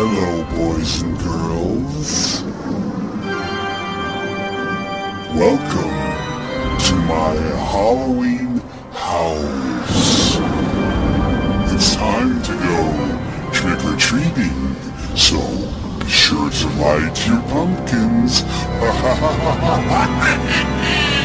Hello, boys and girls. Welcome to my Halloween house. It's time to go trick-or-treating, so be sure to light your pumpkins.